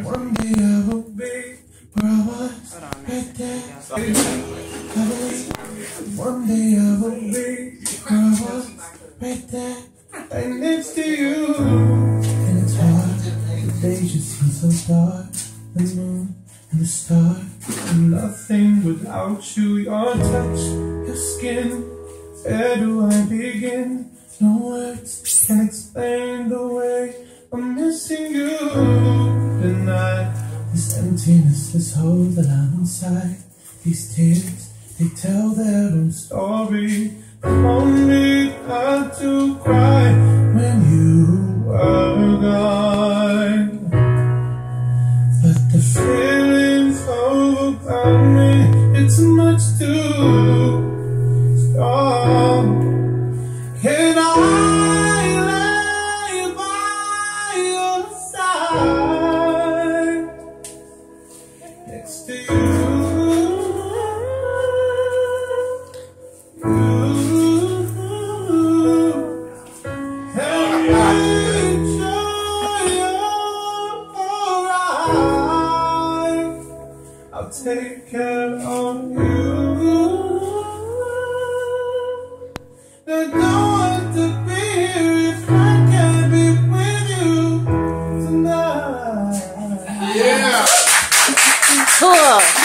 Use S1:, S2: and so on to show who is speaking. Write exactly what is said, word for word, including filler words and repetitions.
S1: One day I will be where I was, right there. I believe one day I will be where I was, right there, right next to you. And it's hard, the days just seem so dark, the moon and the stars, and nothing without you. Your touch, your skin, where do I begin? No words can explain the way I'm missing you tonight. This emptiness, this hole that I'm inside. These tears, they tell their own story. Only had to cry when you were gone. But the feelings overcome me. It's much too strong. Can I lay by your side, next to you? I'll take care of you. I don't want to be here if I can't be with you tonight.
S2: Yeah. Cool.